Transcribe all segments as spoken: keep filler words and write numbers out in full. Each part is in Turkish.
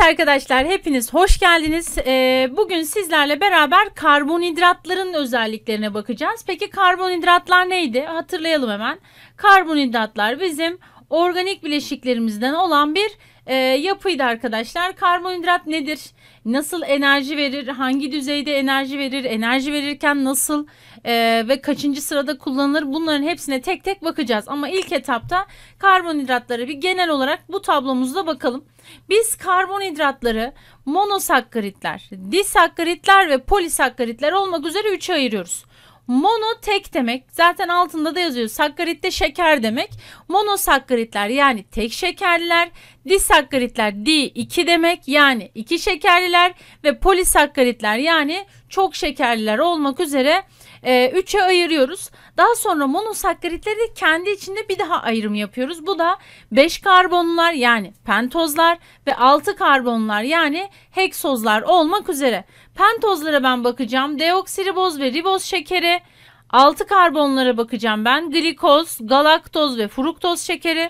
arkadaşlar, hepiniz hoş geldiniz. Ee, bugün sizlerle beraber karbonhidratların özelliklerine bakacağız. Peki karbonhidratlar neydi? Hatırlayalım hemen. Karbonhidratlar bizim organik bileşiklerimizden olan bir e, yapıydı arkadaşlar. Karbonhidrat nedir? Nasıl enerji verir? Hangi düzeyde enerji verir? Enerji verirken nasıl e, ve kaçıncı sırada kullanılır? Bunların hepsine tek tek bakacağız. Ama ilk etapta karbonhidratlara bir genel olarak bu tablomuzda bakalım. Biz karbonhidratları monosakkaritler, disakkaritler ve polisakkaritler olmak üzere üçe ayırıyoruz. Mono tek demek, zaten altında da yazıyor, sakkarit de şeker demek. Monosakkaritler yani tek şekerliler, disakkaritler di iki demek yani iki şekerliler ve polisakkaritler yani çok şekerliler olmak üzere e, üçe ayırıyoruz. Daha sonra monosakkaritleri de kendi içinde bir daha ayrım yapıyoruz. Bu da beş karbonlular yani pentozlar ve altı karbonlular yani heksozlar olmak üzere. Pentozlara ben bakacağım. Deoksiriboz ve riboz şekeri. altı karbonlara bakacağım ben. Glikoz, galaktoz ve fruktoz şekeri.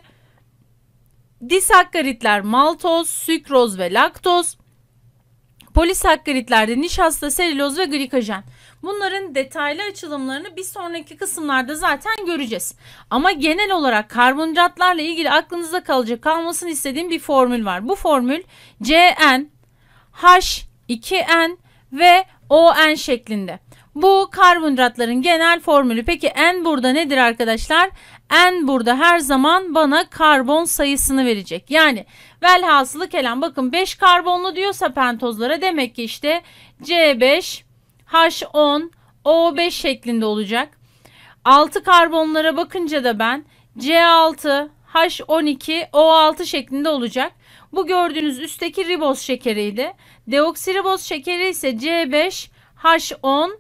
Disakkaritler maltoz, sükroz ve laktoz. Polisakkaritlerde nişasta, selüloz ve glikojen. Bunların detaylı açılımlarını bir sonraki kısımlarda zaten göreceğiz. Ama genel olarak karbonhidratlarla ilgili aklınızda kalacak, kalmasını istediğim bir formül var. Bu formül C N, H iki N ve O N şeklinde. Bu karbonhidratların genel formülü. Peki N burada nedir arkadaşlar? N burada her zaman bana karbon sayısını verecek. Yani velhasılı kelam, bakın beş karbonlu diyorsa pentozlara, demek ki işte C beş, H on, O beş şeklinde olacak. altı karbonlara bakınca da ben C altı, H on iki, O altı şeklinde olacak. Bu gördüğünüz üstteki riboz şekeriydi. Deoksiriboz şekeri ise C beş, H on,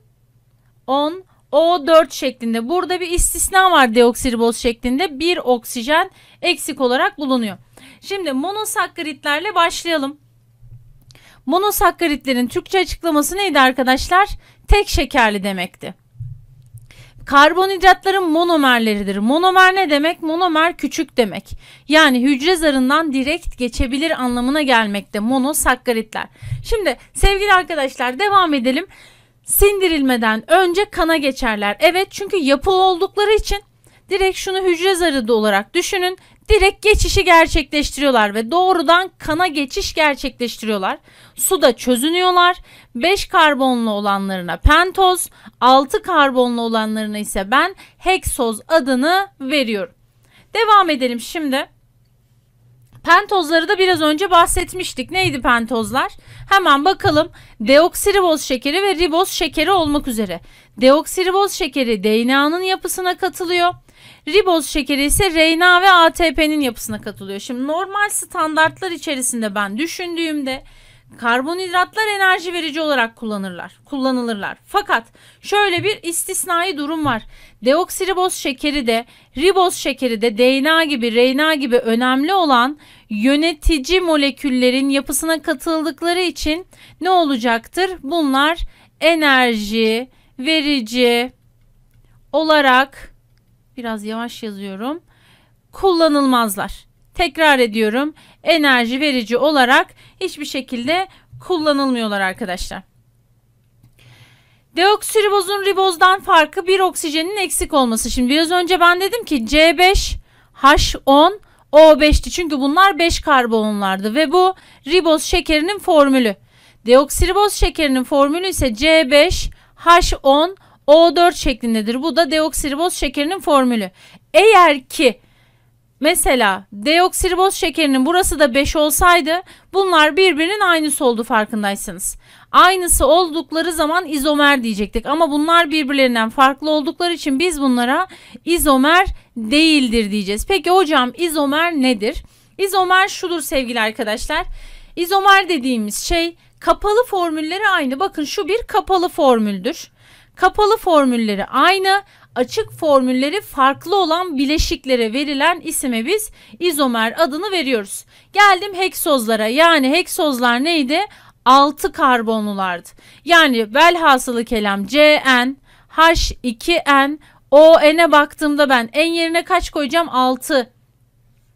on, O dört şeklinde. Burada bir istisna var, deoksiriboz şeklinde bir oksijen eksik olarak bulunuyor. Şimdi monosakkaritlerle başlayalım. Monosakkaritlerin Türkçe açıklaması neydi arkadaşlar? Tek şekerli demekti. Karbonhidratların monomerleridir. Monomer ne demek? Monomer küçük demek. Yani hücre zarından direkt geçebilir anlamına gelmekte monosakkaritler. Şimdi sevgili arkadaşlar, devam edelim. Sindirilmeden önce kana geçerler. Evet, çünkü yapılı oldukları için direkt şunu hücre zarı olarak düşünün. Direkt geçişi gerçekleştiriyorlar ve doğrudan kana geçiş gerçekleştiriyorlar. Suda çözünüyorlar. beş karbonlu olanlarına pentoz, altı karbonlu olanlarına ise ben heksoz adını veriyorum. Devam edelim şimdi. Pentozları da biraz önce bahsetmiştik. Neydi pentozlar? Hemen bakalım. Deoksiriboz şekeri ve riboz şekeri olmak üzere. Deoksiriboz şekeri D N A'nın yapısına katılıyor. Riboz şekeri ise R N A ve A T P'nin yapısına katılıyor. Şimdi normal standartlar içerisinde ben düşündüğümde karbonhidratlar enerji verici olarak kullanırlar, kullanılırlar. Fakat şöyle bir istisnai durum var. Deoksiriboz şekeri de, riboz şekeri de D N A gibi, R N A gibi önemli olan yönetici moleküllerin yapısına katıldıkları için ne olacaktır? Bunlar enerji verici olarak, biraz yavaş yazıyorum, kullanılmazlar. Tekrar ediyorum, enerji verici olarak hiçbir şekilde kullanılmıyorlar arkadaşlar. Deoksiribozun ribozdan farkı bir oksijenin eksik olması. Şimdi biraz önce ben dedim ki C beş, H on, O beş'ti. Çünkü bunlar beş karbonlardı ve bu riboz şekerinin formülü. Deoksiriboz şekerinin formülü ise C beş, H on, O dört şeklindedir. Bu da deoksiriboz şekerinin formülü. Eğer ki mesela deoksiriboz şekerinin burası da beş olsaydı bunlar birbirinin aynısı oldu, farkındaysanız. Aynısı oldukları zaman izomer diyecektik ama bunlar birbirlerinden farklı oldukları için biz bunlara izomer değildir diyeceğiz. Peki hocam, izomer nedir? İzomer şudur sevgili arkadaşlar. İzomer dediğimiz şey, kapalı formülleri aynı. Bakın şu bir kapalı formüldür. Kapalı formülleri aynı, açık formülleri farklı olan bileşiklere verilen isime biz izomer adını veriyoruz. Geldim heksozlara. Yani heksozlar neydi? altı karbonlulardı. Yani velhasılı kelam C N, H iki N, O N'e baktığımda ben en yerine kaç koyacağım? altı.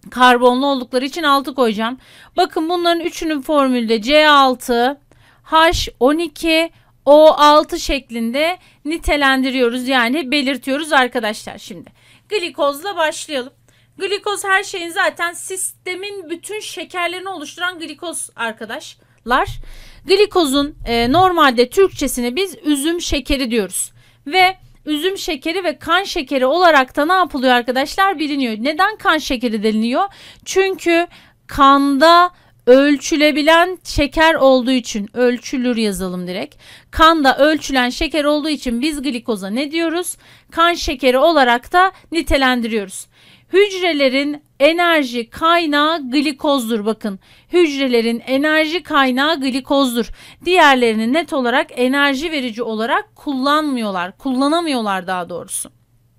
Karbonlu oldukları için altı koyacağım. Bakın bunların üçünün formülde C altı, H on iki, O altı şeklinde nitelendiriyoruz. Yani belirtiyoruz arkadaşlar şimdi. Glikozla başlayalım. Glikoz her şeyin zaten sistemin bütün şekerlerini oluşturan glikoz arkadaşlar. Glikozun e, normalde Türkçesine biz üzüm şekeri diyoruz. Ve üzüm şekeri ve kan şekeri olarak da ne yapılıyor arkadaşlar biliniyor. Neden kan şekeri deniliyor? Çünkü kanda ölçülebilen şeker olduğu için, ölçülür yazalım direkt. Kanda ölçülen şeker olduğu için biz glikoza ne diyoruz? Kan şekeri olarak da nitelendiriyoruz. Hücrelerin enerji kaynağı glikozdur. Bakın, hücrelerin enerji kaynağı glikozdur. Diğerlerini net olarak enerji verici olarak kullanmıyorlar. Kullanamıyorlar daha doğrusu.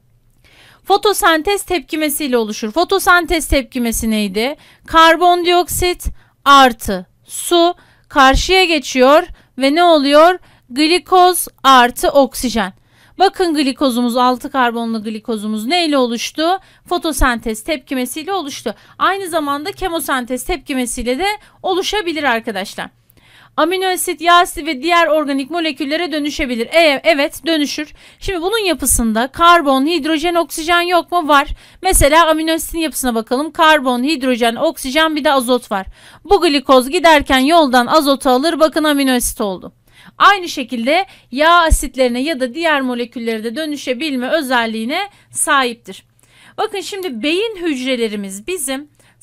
Fotosentez tepkimesiyle oluşur. Fotosentez tepkimesi neydi? Karbondioksit artı su karşıya geçiyor ve ne oluyor? Glikoz artı oksijen. Bakın glikozumuz, altı karbonlu glikozumuz neyle oluştu? Fotosentez tepkimesiyle oluştu. Aynı zamanda kemosentez tepkimesiyle de oluşabilir arkadaşlar. Amino asit, yağ asidi ve diğer organik moleküllere dönüşebilir. E, evet dönüşür. Şimdi bunun yapısında karbon, hidrojen, oksijen yok mu? Var. Mesela amino asitin yapısına bakalım. Karbon, hidrojen, oksijen bir de azot var. Bu glikoz giderken yoldan azotu alır. Bakın amino asit oldu. Aynı şekilde yağ asitlerine ya da diğer moleküllere de dönüşebilme özelliğine sahiptir. Bakın şimdi beyin hücrelerimiz bizim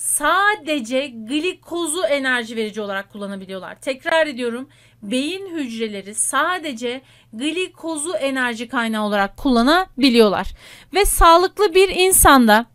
sadece glikozu enerji verici olarak kullanabiliyorlar. Tekrar ediyorum. Beyin hücreleri sadece glikozu enerji kaynağı olarak kullanabiliyorlar. Ve sağlıklı bir insanda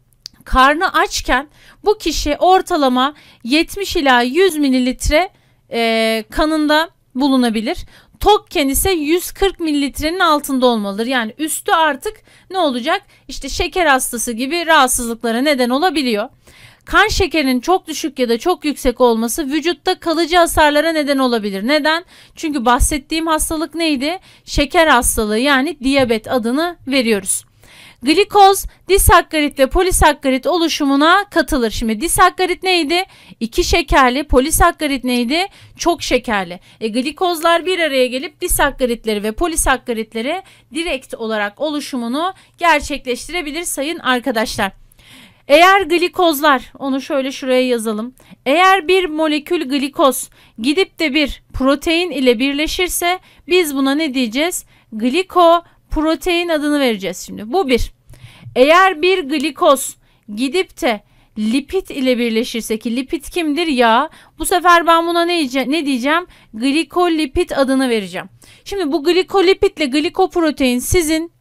karnı açken bu kişi ortalama yetmiş ila yüz mililitre e, kanında bulunabilir. Tokken ise yüz kırk mililitrenin altında olmalıdır. Yani üstü artık ne olacak? İşte şeker hastası gibi rahatsızlıklara neden olabiliyor. Kan şekerinin çok düşük ya da çok yüksek olması vücutta kalıcı hasarlara neden olabilir. Neden? Çünkü bahsettiğim hastalık neydi? Şeker hastalığı, yani diyabet adını veriyoruz. Glikoz disakkarit ve polisakkarit oluşumuna katılır. Şimdi disakkarit neydi? İki şekerli. Polisakkarit neydi? Çok şekerli. E, glikozlar bir araya gelip disakkaritleri ve polisakkaritleri direkt olarak oluşumunu gerçekleştirebilir sayın arkadaşlar. Eğer glikozlar, onu şöyle şuraya yazalım. Eğer bir molekül glikoz gidip de bir protein ile birleşirse biz buna ne diyeceğiz? Glikoprotein adını vereceğiz şimdi. Bu bir. Eğer bir glikoz gidip de lipid ile birleşirse, ki lipid kimdir? Yağ. Bu sefer ben buna ne diyeceğim? Ne diyeceğim? Glikolipid adını vereceğim. Şimdi bu glikolipid ile glikoprotein sizin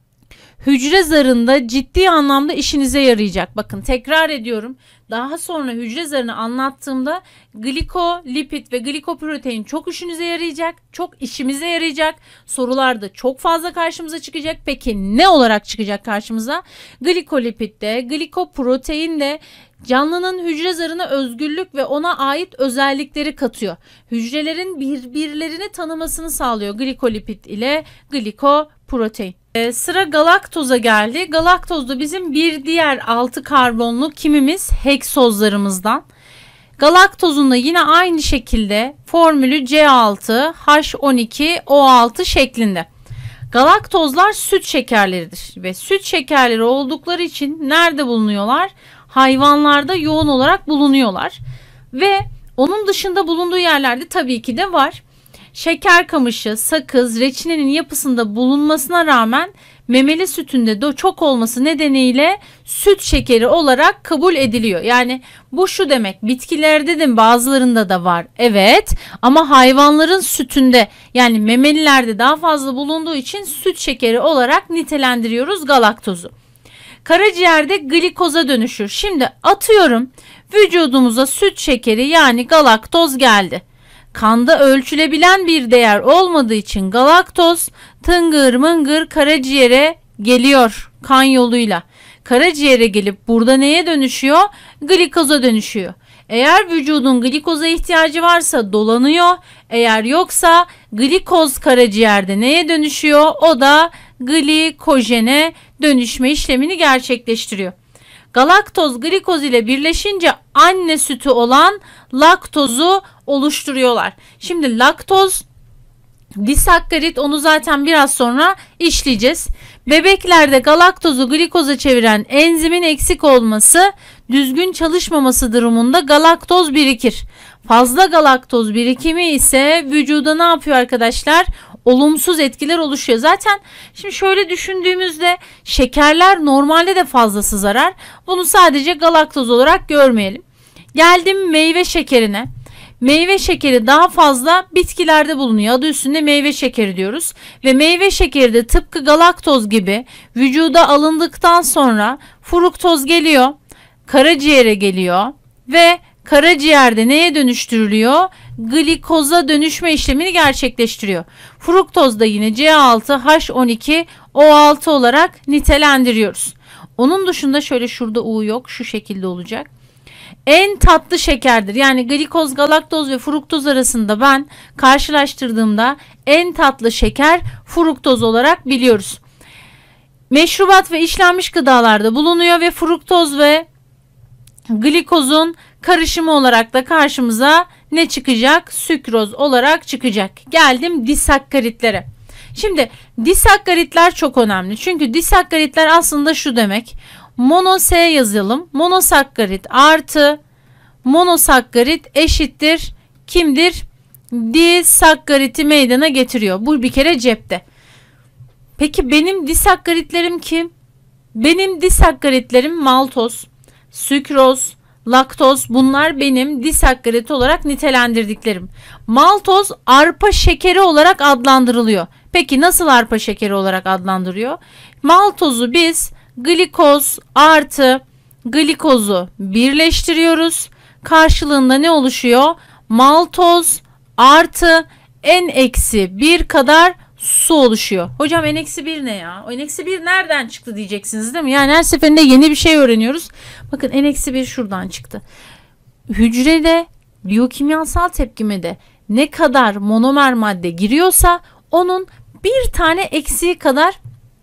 hücre zarında ciddi anlamda işinize yarayacak. Bakın tekrar ediyorum. Daha sonra hücre zarını anlattığımda glikolipid ve glikoprotein çok işinize yarayacak. Çok işimize yarayacak. Sorularda çok fazla karşımıza çıkacak. Peki ne olarak çıkacak karşımıza? Glikolipid de, glikoprotein de canlının hücre zarına özgürlük ve ona ait özellikleri katıyor. Hücrelerin birbirlerini tanımasını sağlıyor glikolipid ile glikoprotein. Ee, sıra galaktoza geldi. Galaktoz da bizim bir diğer altı karbonlu kimimiz? Heksozlarımızdan. Galaktozun da yine aynı şekilde formülü C altı, H on iki, O altı şeklinde. Galaktozlar süt şekerleridir ve süt şekerleri oldukları için nerede bulunuyorlar? Hayvanlarda yoğun olarak bulunuyorlar ve onun dışında bulunduğu yerlerde tabii ki de var. Şeker kamışı, sakız, reçinenin yapısında bulunmasına rağmen memeli sütünde de çok olması nedeniyle süt şekeri olarak kabul ediliyor. Yani bu şu demek, bitkilerde de bazılarında da var evet, ama hayvanların sütünde, yani memelilerde daha fazla bulunduğu için süt şekeri olarak nitelendiriyoruz galaktozu. Karaciğerde glikoza dönüşür. Şimdi atıyorum vücudumuza süt şekeri yani galaktoz geldi. Kanda ölçülebilen bir değer olmadığı için galaktoz tıngır mıngır karaciğere geliyor kan yoluyla. Karaciğere gelip burada neye dönüşüyor? Glikoza dönüşüyor. Eğer vücudun glikoza ihtiyacı varsa dolanıyor. Eğer yoksa glikoz karaciğerde neye dönüşüyor? O da glikojene dönüşme işlemini gerçekleştiriyor. Galaktoz glikoz ile birleşince anne sütü olan laktozu oluşturuyorlar. Şimdi laktoz disakkarit, onu zaten biraz sonra işleyeceğiz. Bebeklerde galaktozu glikoza çeviren enzimin eksik olması, düzgün çalışmaması durumunda galaktoz birikir. Fazla galaktoz birikimi ise vücuda ne yapıyor arkadaşlar? Olumsuz etkiler oluşuyor. Zaten şimdi şöyle düşündüğümüzde şekerler normalde de fazlası zarar. Bunu sadece galaktoz olarak görmeyelim. Geldim meyve şekerine. Meyve şekeri daha fazla bitkilerde bulunuyor. Adı üstünde meyve şekeri diyoruz. Ve meyve şekeri de tıpkı galaktoz gibi vücuda alındıktan sonra fruktoz geliyor, karaciğere geliyor ve karaciğerde neye dönüştürülüyor? Glikoza dönüşme işlemini gerçekleştiriyor. Fruktoz da yine C altı H on iki O altı olarak nitelendiriyoruz. Onun dışında şöyle, şurada U yok, şu şekilde olacak. En tatlı şekerdir. Yani glikoz, galaktoz ve fruktoz arasında ben karşılaştırdığımda en tatlı şeker fruktoz olarak biliyoruz. Meşrubat ve işlenmiş gıdalarda bulunuyor ve fruktoz ve glikozun karışımı olarak da karşımıza ne çıkacak? Sükroz olarak çıkacak. Geldim disakkaritlere. Şimdi disakkaritler çok önemli. Çünkü disakkaritler aslında şu demek. Mono S yazalım. Monosakkarit artı monosakkarit eşittir kimdir? Disakkariti meydana getiriyor. Bu bir kere cepte. Peki benim disakkaritlerim kim? Benim disakkaritlerim maltoz, sükroz, laktoz, bunlar benim disakkarit olarak nitelendirdiklerim. Maltoz arpa şekeri olarak adlandırılıyor. Peki nasıl arpa şekeri olarak adlandırıyor? Maltozu biz glikoz artı glikozu birleştiriyoruz. Karşılığında ne oluşuyor? Maltoz artı N eksi bir kadar su oluşuyor. Hocam N eksi bir ne ya? O N eksi bir nereden çıktı diyeceksiniz değil mi? Yani her seferinde yeni bir şey öğreniyoruz. Bakın N eksi bir şuradan çıktı. Hücrede biyokimyasal tepkimede ne kadar monomer madde giriyorsa onun bir tane eksiği kadar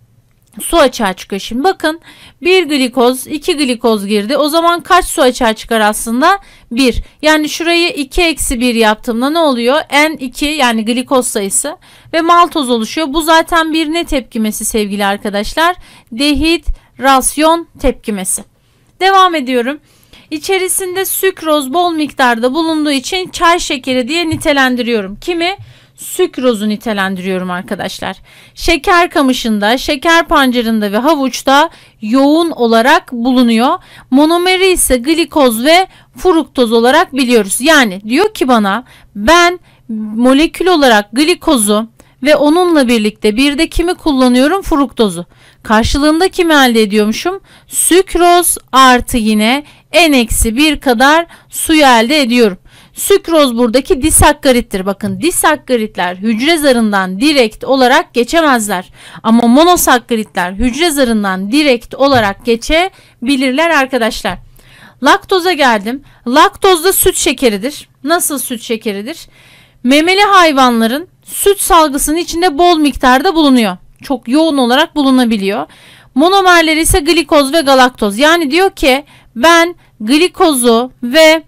su açığa çıkıyor. Şimdi bakın, bir glikoz, iki glikoz girdi. O zaman kaç su açığa çıkar aslında? bir. Yani şurayı iki eksi bir yaptığımda ne oluyor? N iki, yani glikoz sayısı ve maltoz oluşuyor. Bu zaten bir ne tepkimesi sevgili arkadaşlar? Dehidrasyon tepkimesi. Devam ediyorum. İçerisinde sükroz bol miktarda bulunduğu için çay şekeri diye nitelendiriyorum. Kimi? Sükrozu nitelendiriyorum arkadaşlar. Şeker kamışında, şeker pancarında ve havuçta yoğun olarak bulunuyor. Monomeri ise glikoz ve fruktoz olarak biliyoruz. Yani diyor ki bana, ben molekül olarak glikozu ve onunla birlikte bir de kimi kullanıyorum? Fruktozu. Karşılığında kimi elde ediyormuşum? Sükroz artı yine N eksi bir kadar suyu elde ediyorum. Sükroz buradaki disakkarittir. Bakın, disakkaritler hücre zarından direkt olarak geçemezler. Ama monosakkaritler hücre zarından direkt olarak geçebilirler arkadaşlar. Laktoza geldim. Laktoz da süt şekeridir. Nasıl süt şekeridir? Memeli hayvanların süt salgısının içinde bol miktarda bulunuyor. Çok yoğun olarak bulunabiliyor. Monomerleri ise glikoz ve galaktoz. Yani diyor ki ben glikozu ve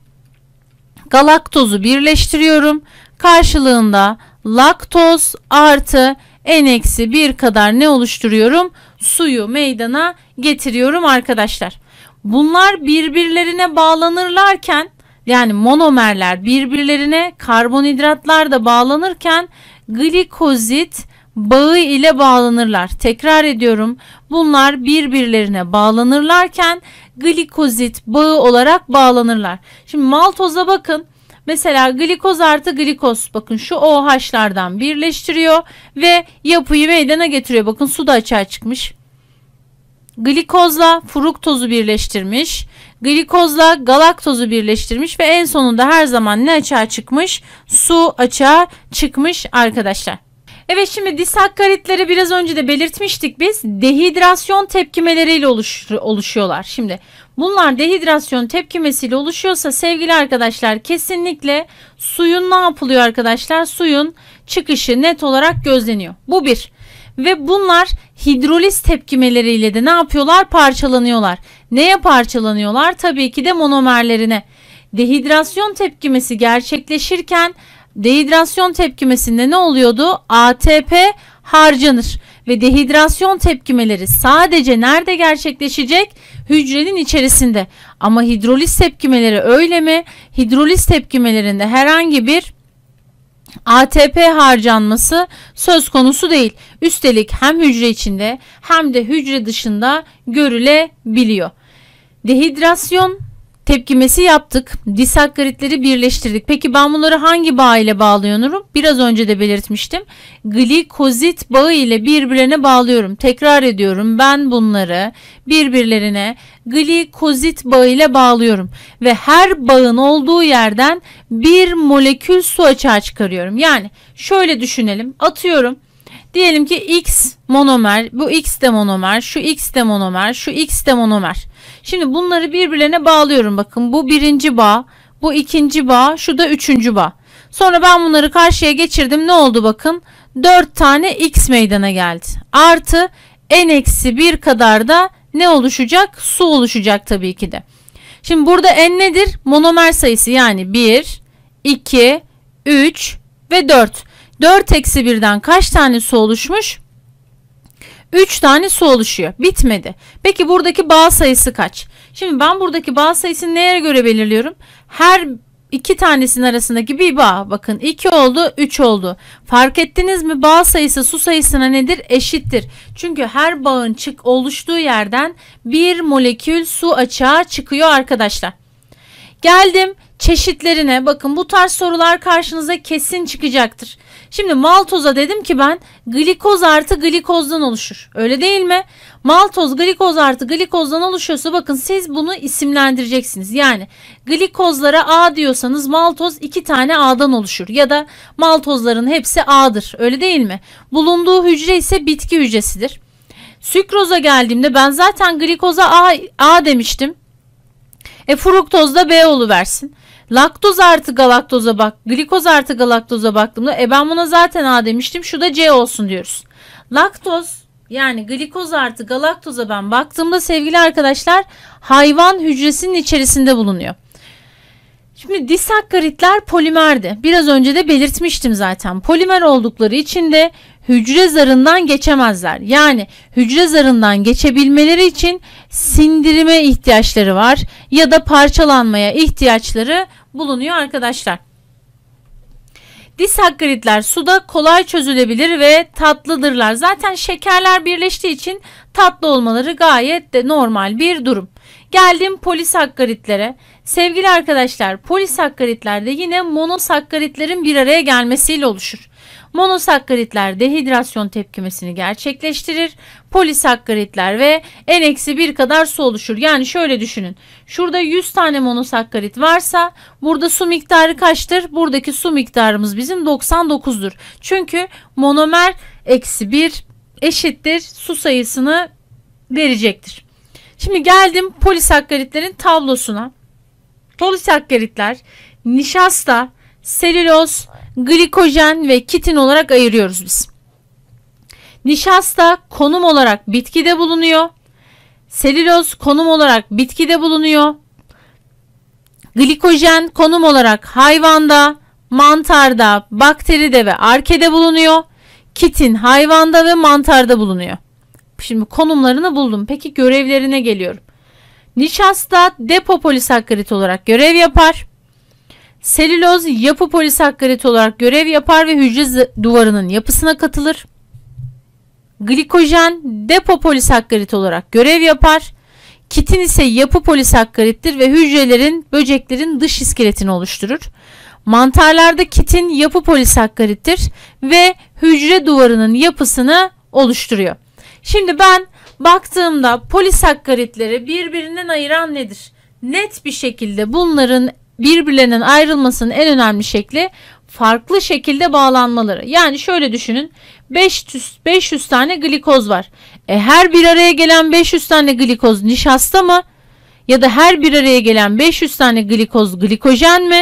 galaktozu birleştiriyorum. Karşılığında laktoz artı N eksi bir kadar ne oluşturuyorum? Suyu meydana getiriyorum arkadaşlar. Bunlar birbirlerine bağlanırlarken, yani monomerler birbirlerine karbonhidratlar da bağlanırken glikozit bağı ile bağlanırlar. Tekrar ediyorum. Bunlar birbirlerine bağlanırlarken glikozit bağı olarak bağlanırlar. Şimdi maltoza bakın. Mesela glikoz artı glikoz, bakın şu OH'lardan birleştiriyor ve yapıyı meydana getiriyor. Bakın su da açığa çıkmış. Glikozla fruktozu birleştirmiş. Glikozla galaktozu birleştirmiş ve en sonunda her zaman ne açığa çıkmış? Su açığa çıkmış arkadaşlar. Evet, şimdi disakkaritleri biraz önce de belirtmiştik biz. Dehidrasyon tepkimeleriyle oluş, oluşuyorlar. Şimdi bunlar dehidrasyon tepkimesiyle oluşuyorsa sevgili arkadaşlar, kesinlikle suyun ne yapılıyor arkadaşlar? Suyun çıkışı net olarak gözleniyor. Bu bir. Ve bunlar hidroliz tepkimeleriyle de ne yapıyorlar? Parçalanıyorlar. Neye parçalanıyorlar? Tabii ki de monomerlerine. Dehidrasyon tepkimesi gerçekleşirken dehidrasyon tepkimesinde ne oluyordu? A T P harcanır ve dehidrasyon tepkimeleri sadece nerede gerçekleşecek? Hücrenin içerisinde. Ama hidroliz tepkimeleri öyle mi? Hidroliz tepkimelerinde herhangi bir A T P harcanması söz konusu değil. Üstelik hem hücre içinde hem de hücre dışında görülebiliyor. Dehidrasyon tepkimesi yaptık. Disakkaritleri birleştirdik. Peki ben bunları hangi bağ ile bağlıyorum? Biraz önce de belirtmiştim. Glikozit bağı ile birbirine bağlıyorum. Tekrar ediyorum. Ben bunları birbirlerine glikozit bağı ile bağlıyorum. Ve her bağın olduğu yerden bir molekül su açığa çıkarıyorum. Yani şöyle düşünelim. Atıyorum. Diyelim ki X monomer, bu X de monomer, şu X de monomer, şu X de monomer. Şimdi bunları birbirlerine bağlıyorum. Bakın bu birinci bağ, bu ikinci bağ, şu da üçüncü bağ. Sonra ben bunları karşıya geçirdim. Ne oldu bakın? dört tane X meydana geldi. Artı n eksi bir kadar da ne oluşacak? Su oluşacak tabii ki de. Şimdi burada n nedir? Monomer sayısı, yani bir, iki, üç ve dört. dört eksi birden kaç tane su oluşmuş? üç tane su oluşuyor. Bitmedi. Peki buradaki bağ sayısı kaç? Şimdi ben buradaki bağ sayısını neye göre belirliyorum? Her iki tanesinin arasındaki bir bağ. Bakın iki oldu, üç oldu. Fark ettiniz mi? Bağ sayısı su sayısına nedir? Eşittir. Çünkü her bağın çık oluştuğu yerden bir molekül su açığa çıkıyor arkadaşlar. Geldim çeşitlerine. Bakın bu tarz sorular karşınıza kesin çıkacaktır. Şimdi maltoza dedim ki ben glikoz artı glikozdan oluşur. Öyle değil mi? Maltoz glikoz artı glikozdan oluşuyorsa bakın siz bunu isimlendireceksiniz. Yani glikozlara A diyorsanız maltoz iki tane A'dan oluşur. Ya da maltozların hepsi A'dır. Öyle değil mi? Bulunduğu hücre ise bitki hücresidir. Sükroza geldiğimde ben zaten glikoza A, A demiştim. E fruktoz da B oluversin. Laktoz artı galaktoza bak, glikoz artı galaktoza baktığımda e ben buna zaten A demiştim, şu da C olsun diyoruz. Laktoz, yani glikoz artı galaktoza ben baktığımda sevgili arkadaşlar hayvan hücresinin içerisinde bulunuyor. Şimdi disakkaritler polimerdi. Biraz önce de belirtmiştim zaten. Polimer oldukları için de hücre zarından geçemezler. Yani hücre zarından geçebilmeleri için sindirime ihtiyaçları var ya da parçalanmaya ihtiyaçları bulunuyor arkadaşlar. Disakkaritler suda kolay çözülebilir ve tatlıdırlar. Zaten şekerler birleştiği için tatlı olmaları gayet de normal bir durum. Geldim polisakkaritlere. Sevgili arkadaşlar, polisakkaritler de yine monosakkaritlerin bir araya gelmesiyle oluşur. Monosakkaritler dehidrasyon tepkimesini gerçekleştirir. Polisakkaritler ve n eksi bir kadar su oluşur. Yani şöyle düşünün. Şurada yüz tane monosakkarit varsa burada su miktarı kaçtır? Buradaki su miktarımız bizim doksan dokuzdur. Çünkü monomer eksi bir eşittir su sayısını verecektir. Şimdi geldim polisakkaritlerin tablosuna. Polisakkaritler nişasta, selüloz, glikojen ve kitin olarak ayırıyoruz biz. Nişasta konum olarak bitkide bulunuyor. Selüloz konum olarak bitkide bulunuyor. Glikojen konum olarak hayvanda, mantarda, bakteride ve arkede bulunuyor. Kitin hayvanda ve mantarda bulunuyor. Şimdi konumlarını buldum. Peki görevlerine geliyorum. Nişasta depo polisakkarit olarak görev yapar. Selüloz yapı polisakkarit olarak görev yapar ve hücre duvarının yapısına katılır. Glikojen depo polisakkarit olarak görev yapar. Kitin ise yapı polisakkarittir ve hücrelerin, böceklerin dış iskeletini oluşturur. Mantarlarda kitin yapı polisakkarittir ve hücre duvarının yapısını oluşturuyor. Şimdi ben baktığımda polisakkaritleri birbirinden ayıran nedir? Net bir şekilde bunların birbirlerinden ayrılmasının en önemli şekli farklı şekilde bağlanmaları. Yani şöyle düşünün, beş yüz, beş yüz tane glikoz var. E her bir araya gelen beş yüz tane glikoz nişasta mı? Ya da her bir araya gelen beş yüz tane glikoz glikojen mi?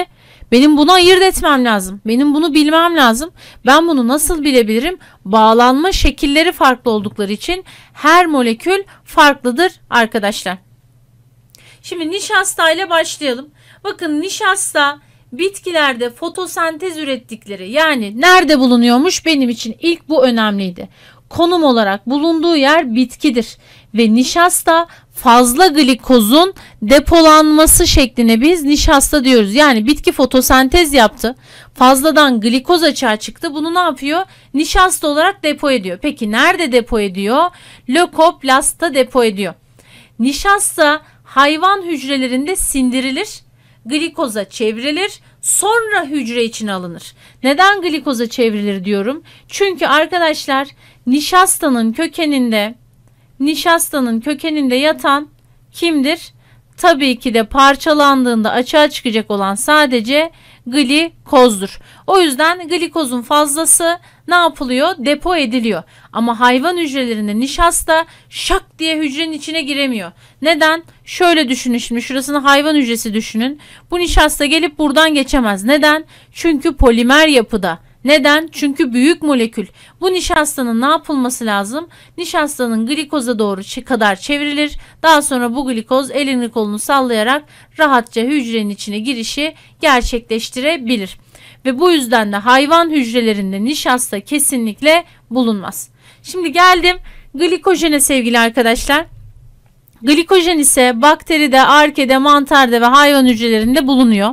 Benim bunu ayırt etmem lazım. Benim bunu bilmem lazım. Ben bunu nasıl bilebilirim? Bağlanma şekilleri farklı oldukları için her molekül farklıdır arkadaşlar. Şimdi nişasta ile başlayalım. Bakın nişasta bitkilerde fotosentez ürettikleri, yani nerede bulunuyormuş, benim için ilk bu önemliydi. Konum olarak bulunduğu yer bitkidir ve nişasta fazla glikozun depolanması şekline biz nişasta diyoruz. Yani bitki fotosentez yaptı, fazladan glikoz açığa çıktı, bunu ne yapıyor? Nişasta olarak depo ediyor. Peki nerede depo ediyor? Lökoplastta depo ediyor. Nişasta hayvan hücrelerinde sindirilir, glikoza çevrilir, sonra hücre içine alınır. Neden glikoza çevrilir diyorum? Çünkü arkadaşlar nişastanın kökeninde nişastanın kökeninde yatan kimdir? Tabii ki de parçalandığında açığa çıkacak olan sadece glikozdur. O yüzden glikozun fazlası ne yapılıyor? Depo ediliyor. Ama hayvan hücrelerinde nişasta şak diye hücrenin içine giremiyor. Neden? Şöyle düşünün, şimdi şurasını hayvan hücresi düşünün. Bu nişasta gelip buradan geçemez. Neden? Çünkü polimer yapıda. Neden? Çünkü büyük molekül. Bu nişastanın ne yapılması lazım? Nişastanın glikoza doğru kadar çevrilir. Daha sonra bu glikoz elini kolunu sallayarak rahatça hücrenin içine girişi gerçekleştirebilir. Ve bu yüzden de hayvan hücrelerinde nişasta kesinlikle bulunmaz. Şimdi geldim glikojene sevgili arkadaşlar. Glikojen ise bakteride, arkede, mantarda ve hayvan hücrelerinde bulunuyor.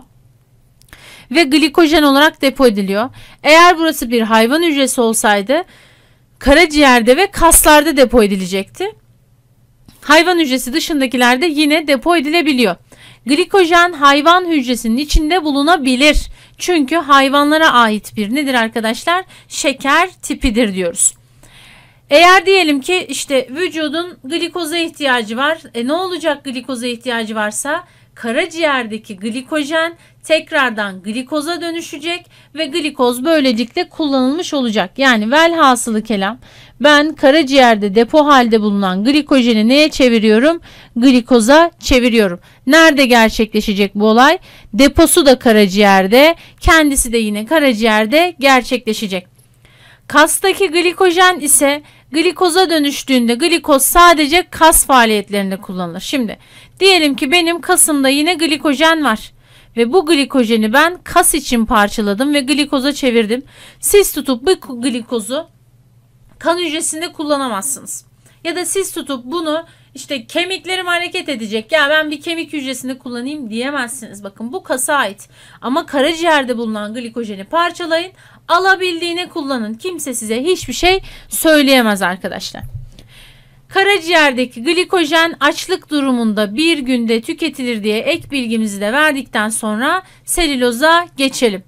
Ve glikojen olarak depo ediliyor. Eğer burası bir hayvan hücresi olsaydı karaciğerde ve kaslarda depo edilecekti. Hayvan hücresi dışındakilerde yine depo edilebiliyor. Glikojen hayvan hücresinin içinde bulunabilir. Çünkü hayvanlara ait bir nedir arkadaşlar? Şeker tipidir diyoruz. Eğer diyelim ki işte vücudun glikoza ihtiyacı var. E ne olacak glikoza ihtiyacı varsa? Karaciğerdeki glikojen tekrardan glikoza dönüşecek ve glikoz böylelikle kullanılmış olacak. Yani velhasılı kelam, ben karaciğerde depo halde bulunan glikojeni neye çeviriyorum? Glikoza çeviriyorum. Nerede gerçekleşecek bu olay? Deposu da karaciğerde, kendisi de yine karaciğerde gerçekleşecek. Kastaki glikojen ise glikoza dönüştüğünde glikoz sadece kas faaliyetlerinde kullanılır. Şimdi diyelim ki benim kasımda yine glikojen var ve bu glikojeni ben kas için parçaladım ve glikoza çevirdim. Siz tutup bu glikozu kan hücresinde kullanamazsınız. Ya da siz tutup bunu işte kemiklerim hareket edecek, ya ben bir kemik hücresinde kullanayım diyemezsiniz. Bakın bu kasa ait. Ama karaciğerde bulunan glikojeni parçalayın, alabildiğine kullanın. Kimse size hiçbir şey söyleyemez arkadaşlar. Karaciğerdeki glikojen açlık durumunda bir günde tüketilir diye ek bilgimizi de verdikten sonra selüloza geçelim.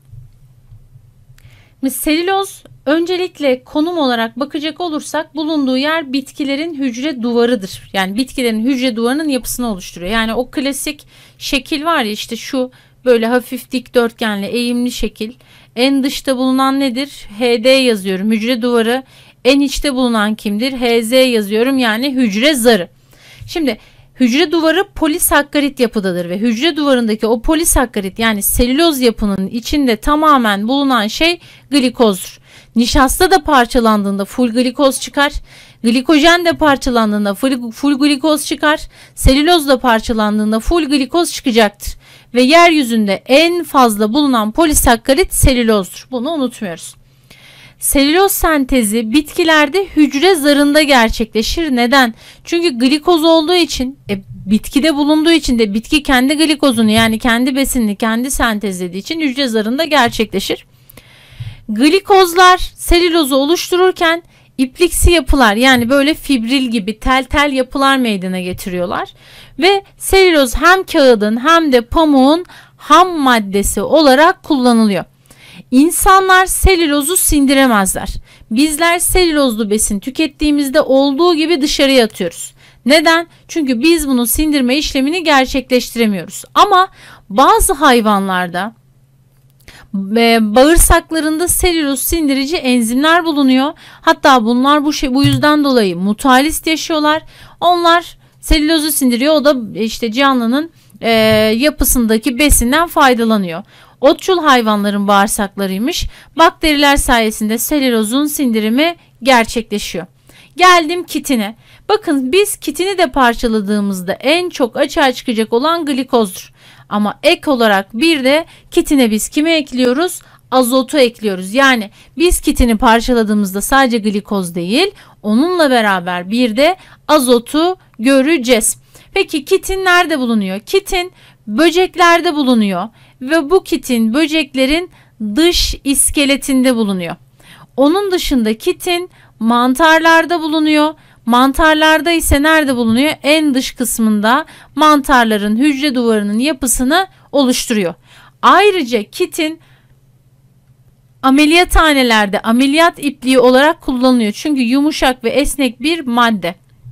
Selüloz öncelikle konum olarak bakacak olursak bulunduğu yer bitkilerin hücre duvarıdır. Yani bitkilerin hücre duvarının yapısını oluşturuyor. Yani o klasik şekil var ya, işte şu böyle hafif dikdörtgenli eğimli şekil. En dışta bulunan nedir? H D yazıyorum, hücre duvarı. En içte bulunan kimdir? H Z yazıyorum, yani hücre zarı. Şimdi hücre duvarı polisakkarit yapıdadır ve hücre duvarındaki o polisakkarit, yani selüloz yapının içinde tamamen bulunan şey glikozdur. Nişasta da parçalandığında full glikoz çıkar. Glikojen de parçalandığında full, full glikoz çıkar. Selüloz da parçalandığında full glikoz çıkacaktır. Ve yeryüzünde en fazla bulunan polisakkarit selülozdur. Bunu unutmuyoruz. Selüloz sentezi bitkilerde hücre zarında gerçekleşir. Neden? Çünkü glikoz olduğu için, e, bitkide bulunduğu için de bitki kendi glikozunu, yani kendi besinini kendi sentezlediği için hücre zarında gerçekleşir. Glikozlar selülozu oluştururken ipliksi yapılar, yani böyle fibril gibi tel tel yapılar meydana getiriyorlar. Ve selüloz hem kağıdın hem de pamuğun ham maddesi olarak kullanılıyor. İnsanlar selülozu sindiremezler. Bizler selülozlu besin tükettiğimizde olduğu gibi dışarıya atıyoruz. Neden? Çünkü biz bunu sindirme işlemini gerçekleştiremiyoruz. Ama bazı hayvanlarda bağırsaklarında selüloz sindirici enzimler bulunuyor. Hatta bunlar bu şey bu yüzden dolayı mutualist yaşıyorlar. Onlar selülozu sindiriyor. O da işte canlının e, yapısındaki besinden faydalanıyor. Otçul hayvanların bağırsaklarıymış. Bakteriler sayesinde selülozun sindirimi gerçekleşiyor. Geldim kitine. Bakın biz kitini de parçaladığımızda en çok açığa çıkacak olan glikozdur. Ama ek olarak bir de kitine biz kimi ekliyoruz? Azotu ekliyoruz. Yani biz kitini parçaladığımızda sadece glikoz değil, onunla beraber bir de azotu göreceğiz. Peki kitin nerede bulunuyor? Kitin böceklerde bulunuyor ve bu kitin böceklerin dış iskeletinde bulunuyor. Onun dışında kitin mantarlarda bulunuyor. Mantarlarda ise nerede bulunuyor? En dış kısmında mantarların hücre duvarının yapısını oluşturuyor. Ayrıca kitin ameliyathanelerde ameliyat ipliği olarak kullanılıyor. Çünkü yumuşak ve esnek bir madde.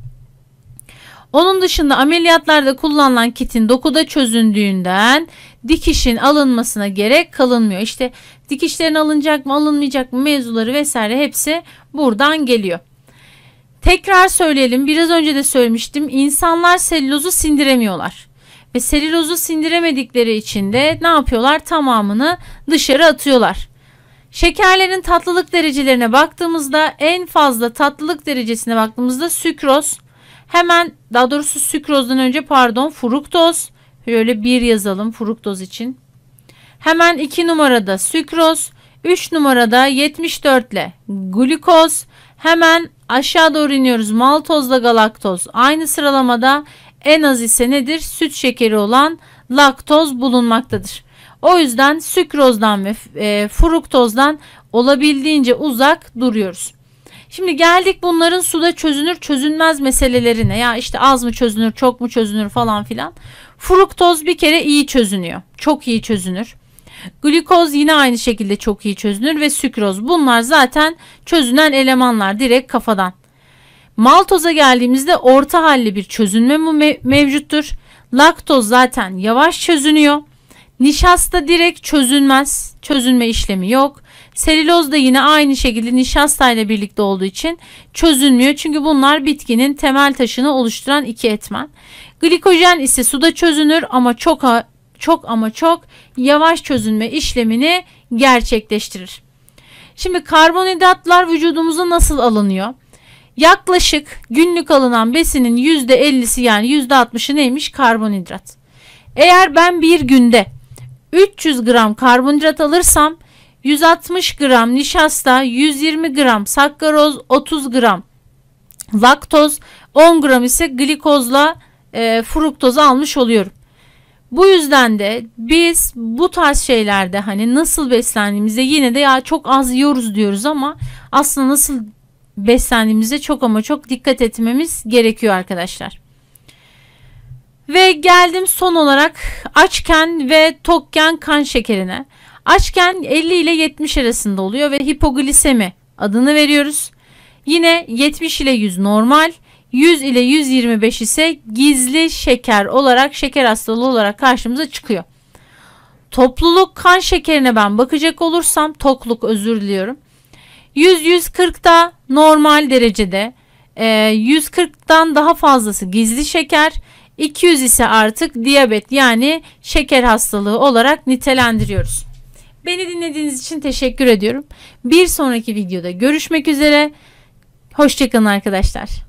Onun dışında ameliyatlarda kullanılan kitin dokuda çözündüğünden dikişin alınmasına gerek kalınmıyor. İşte dikişlerin alınacak mı alınmayacak mı mevzuları vesaire hepsi buradan geliyor. Tekrar söyleyelim, biraz önce de söylemiştim, insanlar selülozu sindiremiyorlar. Ve selülozu sindiremedikleri için de ne yapıyorlar? Tamamını dışarı atıyorlar. Şekerlerin tatlılık derecelerine baktığımızda en fazla tatlılık derecesine baktığımızda sükroz, hemen daha doğrusu sükrozdan önce pardon fruktoz, böyle bir yazalım fruktoz için. Hemen iki numarada sükroz, üç numarada yetmiş dört ile glukoz, hemen aşağı doğru iniyoruz maltozla galaktoz. Aynı sıralamada en az ise nedir? Süt şekeri olan laktoz bulunmaktadır. O yüzden sükrozdan ve e, fruktozdan olabildiğince uzak duruyoruz. Şimdi geldik bunların suda çözünür çözünmez meselelerine. Ya işte az mı çözünür, çok mu çözünür falan filan. Fruktoz bir kere iyi çözünüyor. Çok iyi çözünür. Glikoz yine aynı şekilde çok iyi çözünür ve sükroz. Bunlar zaten çözünen elemanlar direkt kafadan. Maltoza geldiğimizde orta halli bir çözünme mev mevcuttur. Laktoz zaten yavaş çözünüyor. Nişasta direkt çözünmez. Çözünme işlemi yok. Selüloz da yine aynı şekilde nişasta ile birlikte olduğu için çözünmüyor. Çünkü bunlar bitkinin temel taşını oluşturan iki etmen. Glikojen ise suda çözünür ama çok çok ama çok yavaş çözünme işlemini gerçekleştirir. Şimdi karbonhidratlar vücudumuza nasıl alınıyor? Yaklaşık günlük alınan besinin yüzde ellisi yani yüzde altmışı neymiş? Karbonhidrat. Eğer ben bir günde üç yüz gram karbonhidrat alırsam yüz altmış gram nişasta, yüz yirmi gram sakkaroz, otuz gram laktoz, on gram ise glikozla e, fruktozu almış oluyorum. Bu yüzden de biz bu tarz şeylerde hani nasıl beslendiğimizde yine de ya çok az yiyoruz diyoruz ama aslında nasıl beslendiğimize çok ama çok dikkat etmemiz gerekiyor arkadaşlar. Ve geldim son olarak açken ve tokken kan şekerine. Açken elli ile yetmiş arasında oluyor ve hipoglisemi adını veriyoruz. Yine yetmiş ile yüz normal, yüz ile yüz yirmi beş ise gizli şeker olarak, şeker hastalığı olarak karşımıza çıkıyor. Topluluk kan şekerine ben bakacak olursam, tokluk özür diliyorum. yüz yüz kırkta normal derecede, yüz kırktan daha fazlası gizli şeker, iki yüz ise artık diyabet yani şeker hastalığı olarak nitelendiriyoruz. Beni dinlediğiniz için teşekkür ediyorum. Bir sonraki videoda görüşmek üzere. Hoşça kalın arkadaşlar.